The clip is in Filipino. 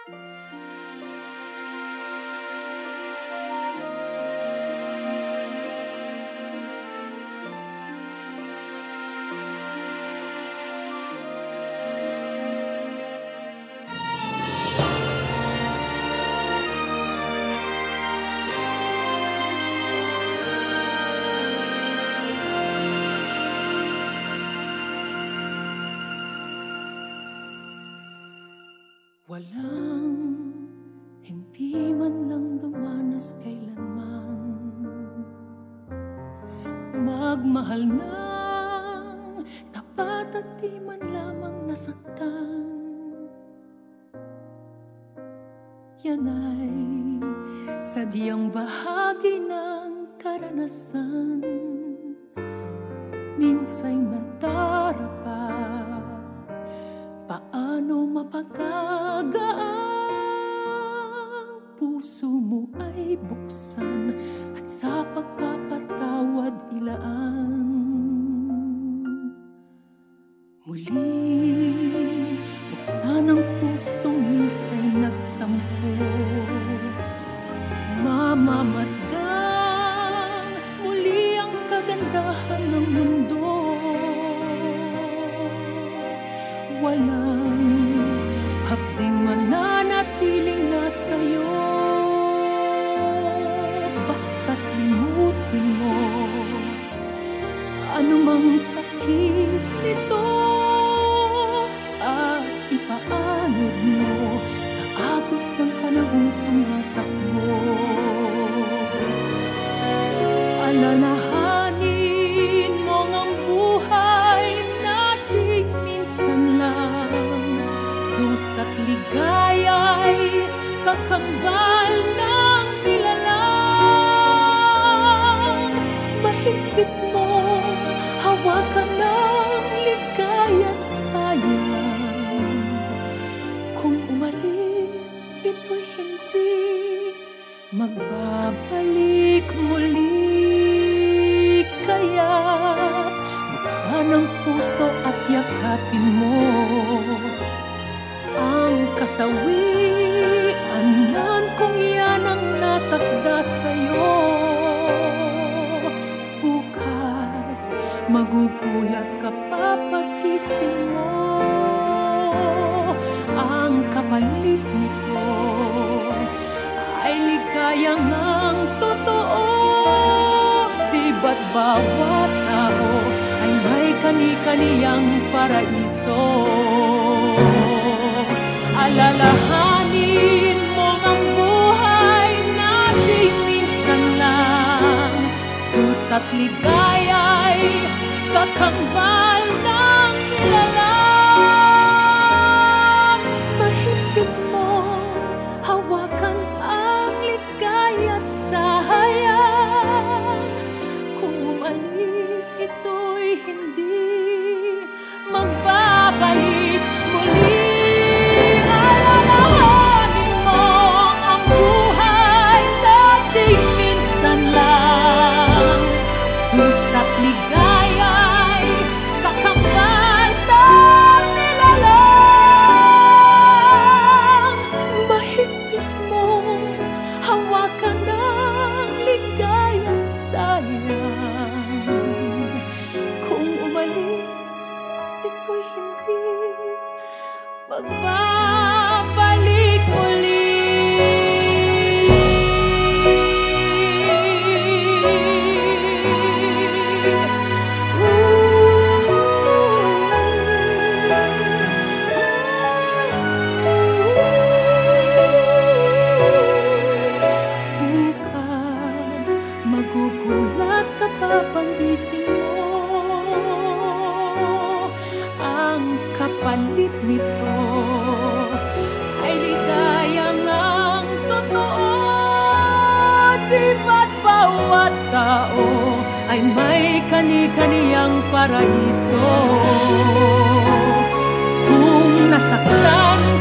Walang hindi man lang dumanas kailanman magmahal ng tapat at di man lamang nasaktan. Yan ay sadyang bahagi ng karanasan. Minsa'y nadarapa paano mapagkagaang puso mo ay buksan at sa pagpapatawad ilaan. Muling buksan ang pusong minsa'y nagtampo, mamamasdan muli ang kagandahan ng mundo. Walang hapding mananatiling nasa'yo, basta't limutin mo anumang sakit nito at ipaanod mo sa agos ng panahong tumatakbo. Alalahanin mo ang buhay nating minsan lang, dusa't ligaya'y kakambal ng nilalang. Mahigpit mo hawakan ng ligaya't sayang, kung umalis ito'y hindi magbabalik muli. Kaya't buksan ang puso at yakapin mo ang kasawianan kung yan ang natakda sa'yo. Bukas magugulat ka pa pagising mo, ang kapalit nito ay ligayang ang totoo. Di ba't bawat tao ay may kani-kaniyang paraiso? Alalahanin mo ang buhay nating minsan lang, dusa't ligaya'y kakambal ng nilalang. Mahigpit mong hawakan ang ligaya't sayang, kung umalis ito'y hindi magbabalik muli. Alalahanin mo ang buhay nating minsan lang, dusa't ligaya'y kakambal ng nilalang. Mahigpit mong hawakan ng ligaya't sayang, kung umalis ito'y hindi magbabalik muli. Bukas magugulat ka pa paggising mo, ang kapalit nito ay ligayang ang totoo. Di ba't bawat tao ay may kani-kaniyang paraiso? Kung nasaktan